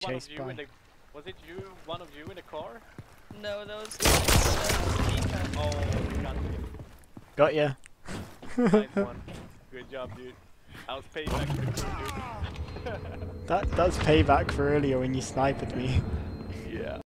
chased by. Was it you? One of you in the car? No, that was Oh, got you. Got ya. Nice one. Good job, dude. I was payback for the crew, dude. That's payback for earlier when you sniped me.